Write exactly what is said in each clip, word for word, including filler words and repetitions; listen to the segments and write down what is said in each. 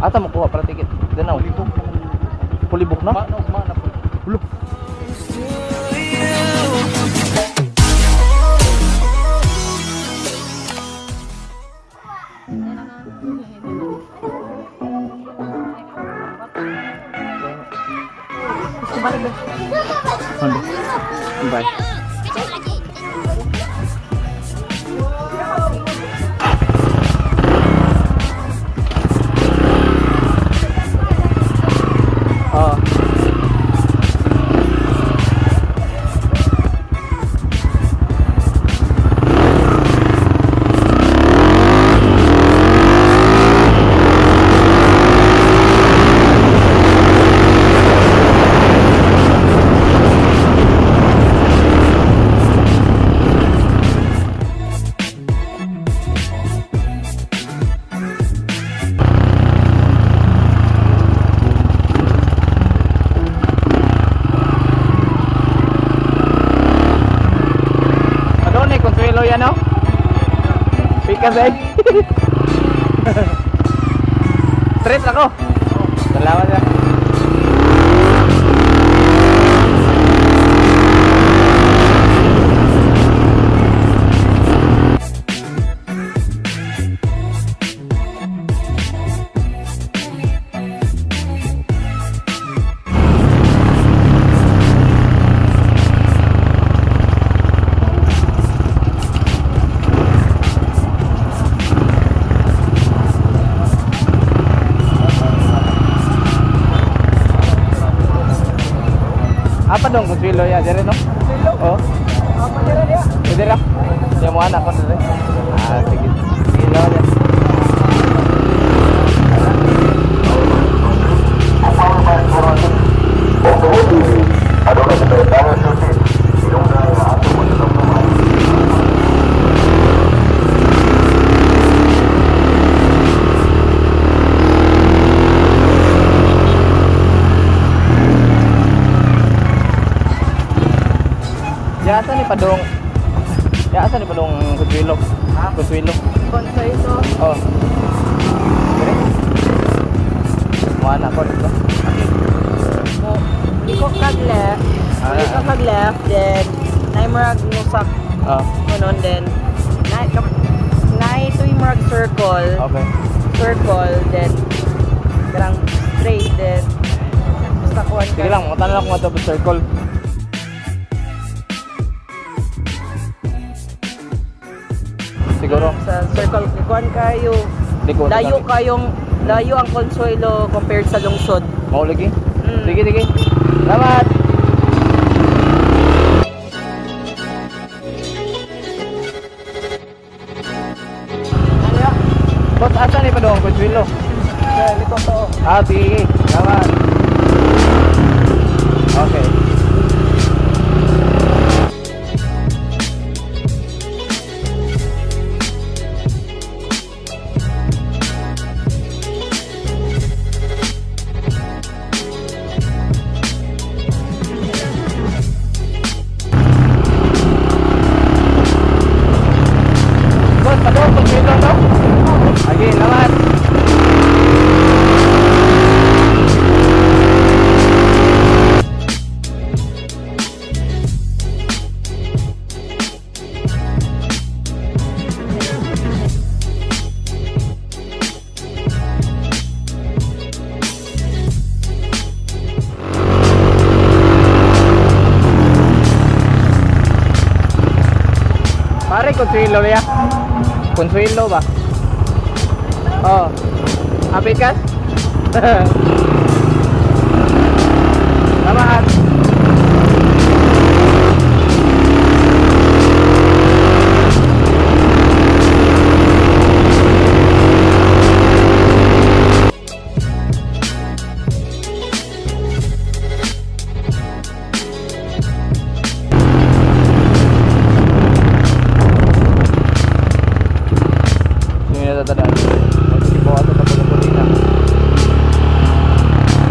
Ata mo kuha para ticket. Danaw. Pulibok na? Mana mana po. Ulo. Bye. Oh. Ano? Pikas eh. Straight ako. Salamat ya. Apa dong Consuelo ya, dire no? Oh. Apa dire dia? Dire. Dia mau anak kon dire. Ah, sige. Sige lo ya. Ya asa ni padong. Ya asa ni padong Consuelo. Ha? Consuelo. Consuelo. Oh. Dire. Mo anak kon dito. Mo liko kag left. Liko kag left then nay murag nusak. Oh. Kunon then nay nay ito yung murag circle. Okay. Circle then karang straight then basta kuan ka. Sige lang, mo tanan ako mo to circle. Siguro sa circle kuan kayo. Liko, layo kayong layo ang Consuelo compared sa lungsod. Mau lagi? Mm. Sige, sige. Salamat. Ano? Bot asa ni padong Consuelo? Eh, liko to. Ah, sige. Salamat. Okay. Lagi, selamat. Pare, Consuelo ya. Consuelo ba? Oh. Apikas? Selamat. Sini ada tanda. Masih di bawah atau tak boleh boleh.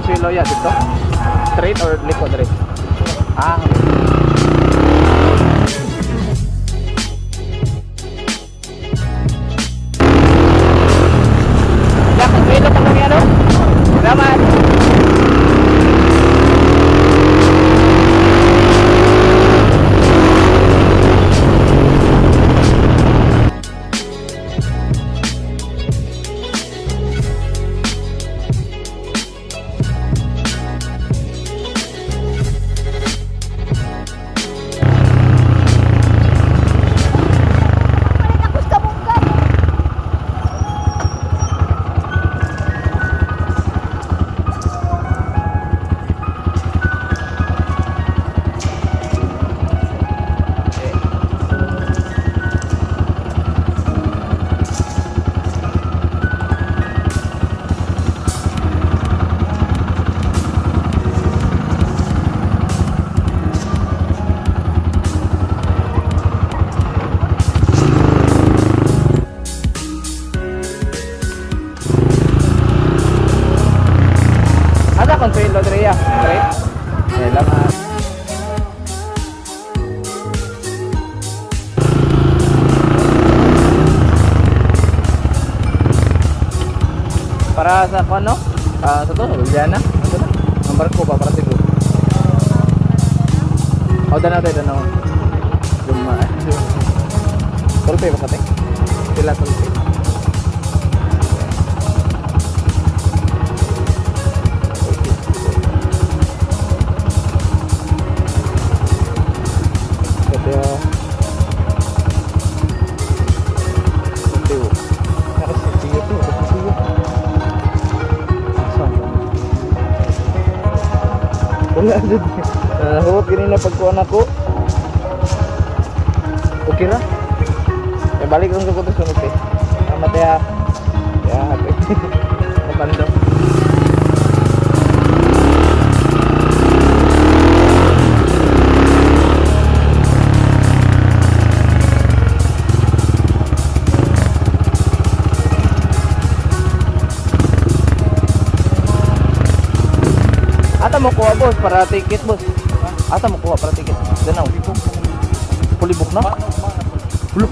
Consuelo ya dito? Straight or likod rin? Ah. Ya, Consuelo pa kami ano? Salamat. Consuelo Drea, straight. Salamat. Para sa ano? Ah, sa to, Juliana. Ano na? Ang barko ba para Cebu? Oh, danaw tayo, danaw. Luma. Tulpe ba kate? Sila tulpe. Wala dyan. Nahuwag ganun na pagkuhan ako. Okay ra? Eh, balik lang ko ito sunod eh. Salamat ya. Ya, happy. Kapando. Ata mo kuha boss para ticket boss. Ata mo kuha para ticket. Danaw. Pulibok na? Bulok.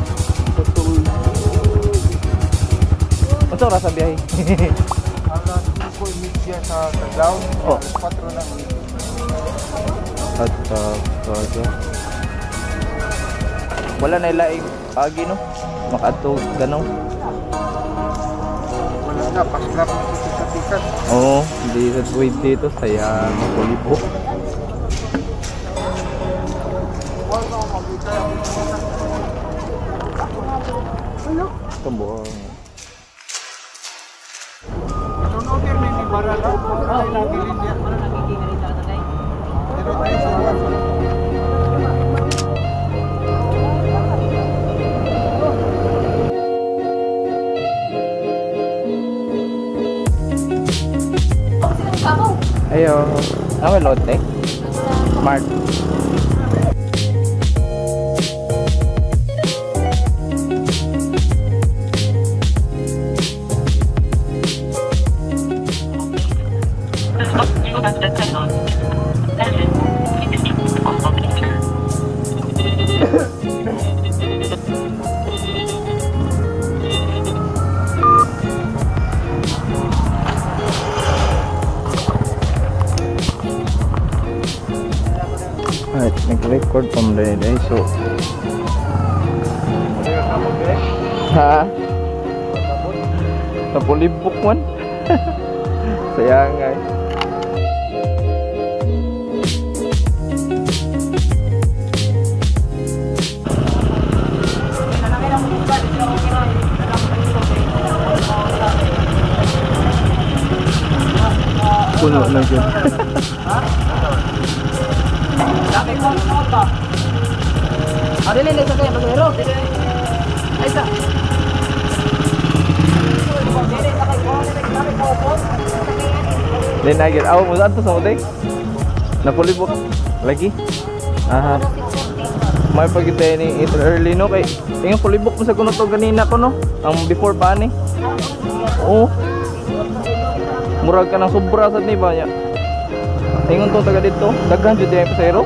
Unsa ra sa biyahe? Alas ko media sa Taglaw. Oh. Patro na. At kaga. Wala na ilaing agi no. Makaadto Danaw. Wala na pasgrap na sa tikat. Oo, hindi sa wait dito saya Pulibok. Tembong. Tunod din ni Barala. Ay lagi rin niya. Pero tayo sa Ayo, apa lote? Smart. Alright, nag-record from the day, so ha? Napulibok man. Sayang nga eh. Puno na yun. Ada ni sa kaya pasahero. Ay sa. Then agad aw mo santo sa uday. Napulibok lagi. Aha. May pagitay ni it early no kay tingin pulibok mo sa kuno to ganina ko no. Ang before pa ni. Oo. Murag ka ng sobra sad ni ba nya. Ingon to taga dito. Daghan jud ay pasero.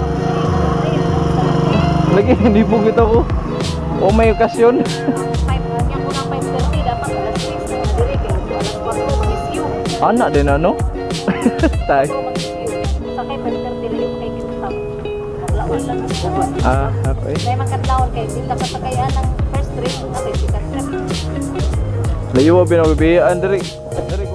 Lagi hindi po kita ko. O may okasyon. five niya ko ng five thirty dapat alas six na dire kay alas four is you. Anak din ano? Tay. Sakay five thirty lang yung makikita. Maglaon lang ako. Ah, okay. Dahil man kadlawon kay dito ka sakayaan ng first trip at second trip. Layo ba binabibiyaan diri? Diri